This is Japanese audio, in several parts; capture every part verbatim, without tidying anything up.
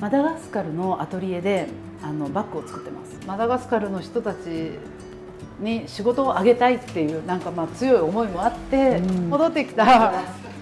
マダガスカルのアトリエであのバッグを作ってます。マダガスカルの人たちに仕事をあげたいっていうなんかまあ強い思いもあって戻ってきた。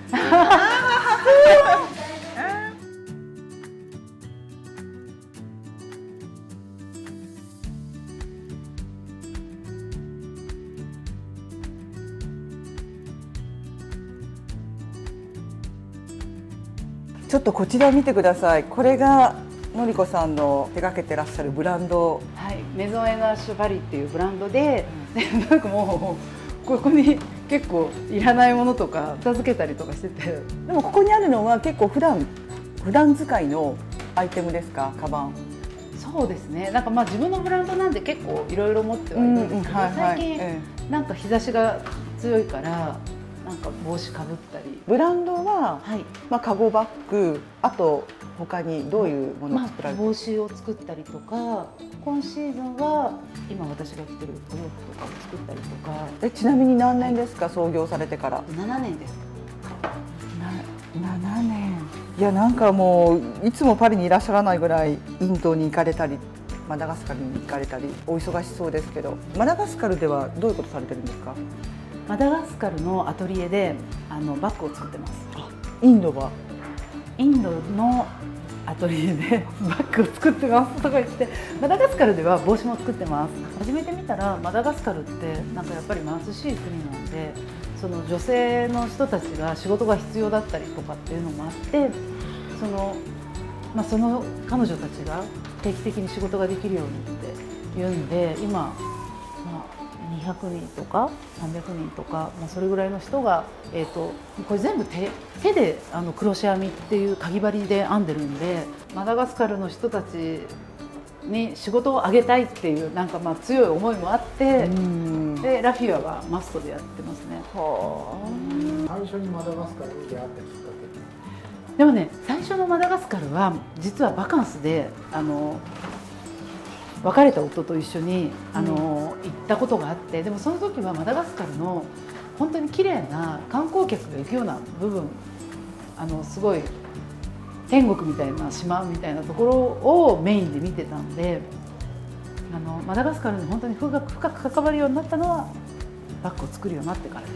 ちょっとこちら見てください。これがのりこさんの手掛けてらっしゃるブランド。 はい、メゾンエナッシュパリっていうブランドで、うん、なんかもうここに結構いらないものとか片付けたりとかしてて。 でもここにあるのは結構普段普段使いのアイテムですか、カバン。 そうですね。なんかまあ自分のブランドなんで結構いろいろ持ってはいるんですけど、最近なんか日差しが強いから。なんか帽子かぶったり。 ブランドは、 はい、 まあカゴバッグ、あと他にどういうものを作られてる、 まあ、帽子を作ったりとか、今シーズンは今私が着てるお洋服とかを作ったりとか。 え、ちなみに何年ですか、はい、創業されてから。 ななねんです。 ななねん。いや、なんかもういつもパリにいらっしゃらないぐらいインドに行かれたりマダガスカルに行かれたりお忙しそうですけど、マダガスカルではどういうことされてるんですか。 マダガスカルのアトリエであのバッグを作ってます。 インドはインドのアトリエでバッグを作ってますとか言って、マダガスカルでは帽子も作ってます。初めて見たらマダガスカルってなんかやっぱり貧しい国なんで、その女性の人たちが仕事が必要だったりとかっていうのもあって、その、まあ、その彼女たちが定期的に仕事ができるようにって言うんで、今にひゃくにんとかさんびゃくにんとか、まあ、それぐらいの人が、えー、とこれ全部 手, 手であのクロシェ編みっていうかぎ針で編んでるんで、マダガスカルの人たちに仕事をあげたいっていうなんかまあ強い思いもあって、でラフィアはマストでやってますね。 最初にマダガスカルに出会ったきっかけでもね、最初のマダガスカルは実はバカンスであの別れた夫と一緒にあの、うん、行ったことがあって、でもその時はマダガスカルの本当に綺麗な観光客が行くような部分、あのすごい天国みたいな島みたいなところをメインで見てたんで、あのマダガスカルに本当に深く深く関わるようになったのはバッグを作るようになってからです。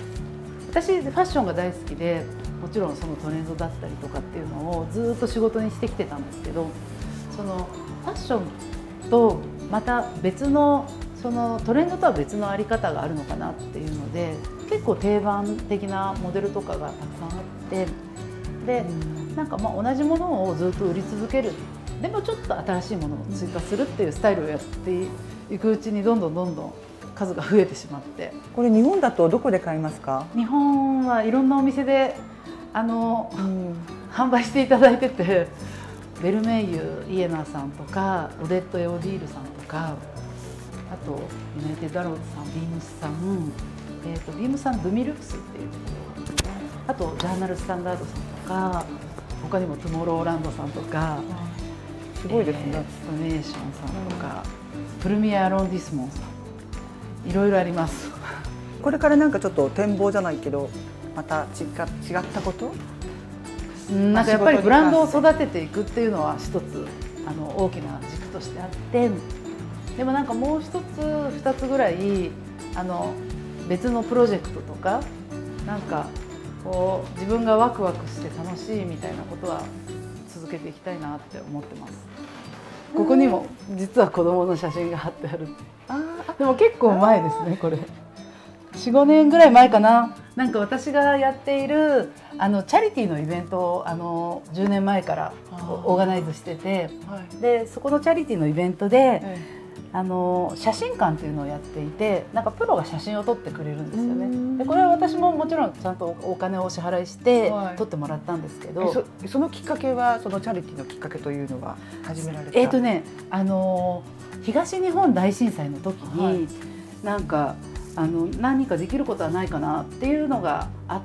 私ファッションが大好きで、もちろんそのトレンドだったりとかっていうのをずっと仕事にしてきてたんですけど、そのファッションとまた別のそのトレンドとは別のあり方があるのかなっていうので、結構定番的なモデルとかがたくさんあって、でなんかまあ同じものをずっと売り続ける、でもちょっと新しいものを追加するっていうスタイルをやっていくうちにどんどんどんどん数が増えてしまって。これ日本だとどこで買いますか。 日本はいろんなお店であの、うん、販売していただいてて、ベルメイユイエナーさんとかオデット・エオディールさんとか、あとユナイテッド・アローズさん、ビームスさん、えー、とビームスさんドゥミルクスっていうところ、あとジャーナル・スタンダードさんとか、他にもトゥモローランドさんとか、 すごいですね、 えー、ストネーションさんとか、うん、プルミア・アロンディスモンさん、いろいろあります。 これからなんかちょっと展望じゃないけど、また違ったことなんかやっぱりブランドを育てていくっていうのは一つあの大きな軸としてあって、でもなんかもう一つ二つぐらいあの別のプロジェクトとか、なんかこう自分がワクワクして楽しいみたいなことは続けていきたいなって思ってます。ここにも実は子供の写真が貼ってある。あでも結構前ですね、これ。よん、ごねんぐらい前かな。なんか私がやっているあのチャリティーのイベントをあのじゅうねんまえからオーガナイズしてて、はい、でそこのチャリティーのイベントで、はい、あの写真館っていうのをやっていて、なんかプロが写真を撮ってくれるんですよね。でこれは私ももちろんちゃんとお金をお支払いして撮ってもらったんですけど、はい、 そ, そのきっかけはそのチャリティーのきっかけというのは始められた。 えっとねあの東日本大震災の時に、はい、なんかあの何かできることはないかなっていうのがあって、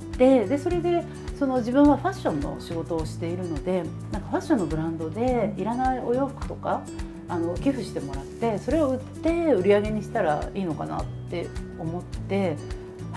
でそれでその自分はファッションの仕事をしているので、なんかファッションのブランドでいらないお洋服とかあの寄付してもらって、それを売って売り上げにしたらいいのかなって思って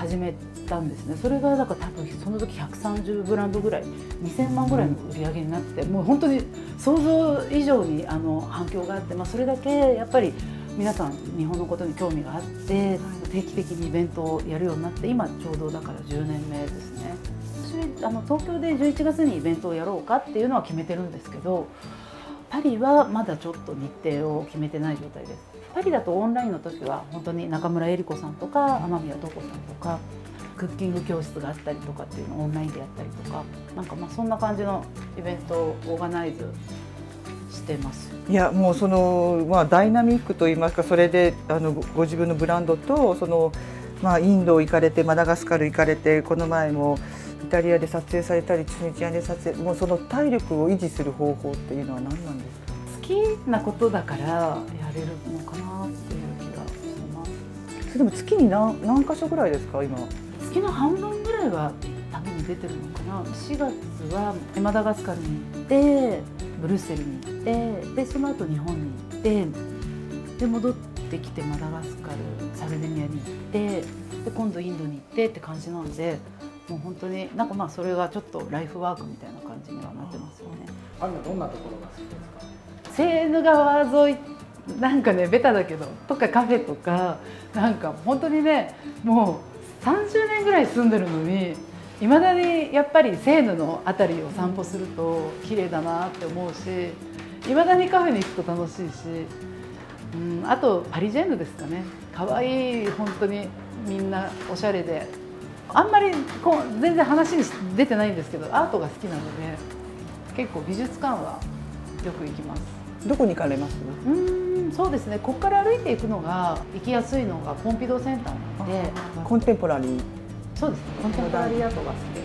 始めたんですね。それがだから多分その時ひゃくさんじゅうブランドぐらいにせんまんぐらいの売り上げになって、もう本当に想像以上にあの反響があって、まあ、それだけやっぱり皆さん日本のことに興味があって定期的にイベントをやるようになって、今ちょうどだからじゅうねんめですね。私あの東京でじゅういちがつにイベントをやろうかっていうのは決めてるんですけど、パリはまだちょっと日程を決めてない状態です。パリだとオンラインの時は本当に中村江里子さんとか雨宮塔子さんとかクッキング教室があったりとかっていうのをオンラインでやったりとか、なんかまあそんな感じのイベントをオーガナイズしてます。 いやもうその、まあ、ダイナミックといいますか、それであのご自分のブランドとその、まあ、インド行かれてマダガスカル行かれて、この前もイタリアで撮影されたりチュニジアで撮影、もうその体力を維持する方法っていうのは何なんですか？ 好きなことだからやれるのかなっていう気がしてます。 それでも月に 何, 何箇所ぐらいですか今？ 月の半分ぐらいは旅に出てるのかな。しがつはマダガスカルに行ってブルッセルに行って、でその後日本に行って、で戻ってきてマダガスカルサルデニアに行って、で今度インドに行ってって感じなので、もう本当になんかまあそれがちょっとライフワークみたいな感じにはなってますよね。 あるのどんなところが好きですか？ セーヌ川沿いなんかねベタだけどとかカフェとか、なんか本当にねもうさんじゅうねんぐらい住んでるのにいまだにやっぱりセーヌの辺りを散歩すると綺麗だなって思うし、いまだにカフェに行くと楽しいし、うん、あとパリジェンヌですかね。可愛い本当にみんなおしゃれで、あんまりこう全然話に出てないんですけどアートが好きなので結構美術館はよく行きます。 どこに行かれます？ うーんそうですね、ここから歩いていくのが行きやすいのがポンピドーセンターなので、 コンテンポラリー。 そうですね、コンテンポラリーアートが好きで、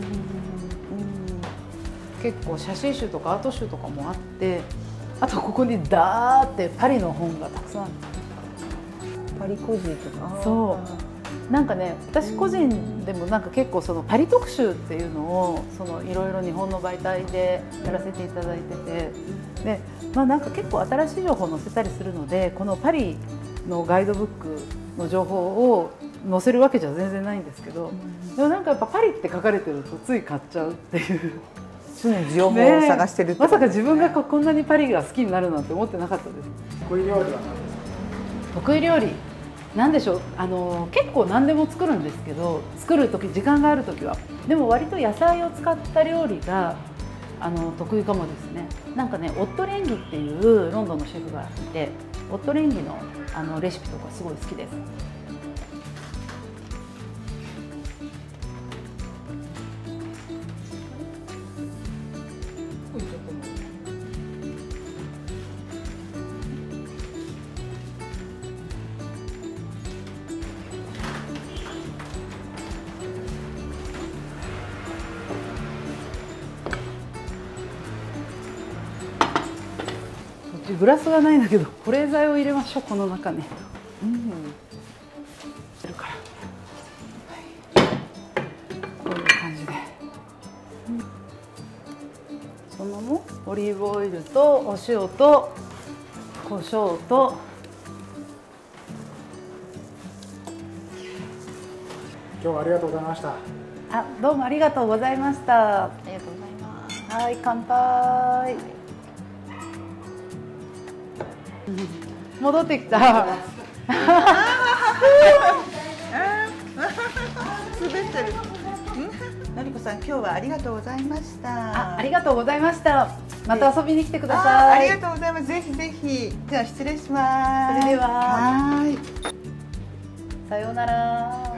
結構写真集とかアート集とかもあって、あとここにダーってパリの本がたくさんある。 パリコジーとか。 そうなんかね、私個人でもなんか結構そのパリ特集っていうのをそのいろいろ日本の媒体でやらせていただいてて、で、まあ、なんか結構新しい情報を載せたりするので、このパリのガイドブックの情報を載せるわけじゃ全然ないんですけど、でもなんかやっぱパリって書かれてるとつい買っちゃうっていう常に情報を探してるってまさか自分がこんなにパリが好きになるなんて思ってなかったです。 得意料理は何ですか？ 得意料理なんでしょう、あの結構何でも作るんですけど、作る時時間がある時はでも割と野菜を使った料理があの得意かもですね。なんかね、オットレンギっていうロンドンのシェフがいて、オットレンギのあのレシピとかすごい好きです。グラスがないんだけど保冷剤を入れましょう、この中ね。うん、いるから、はい、こういう感じで、うん、そのもオリーブオイルとお塩と胡椒と今日はありがとうございました。 あ、どうもありがとうございました。 ありがとうございます。 はい、乾杯。戻ってきた。滑ってる。のりこさん、今日はありがとうございました。 あ、ありがとうございました。また遊びに来てください。 ありがとうございます。ぜひぜひ。じゃあ失礼します。 それでは。 はい。 さようなら。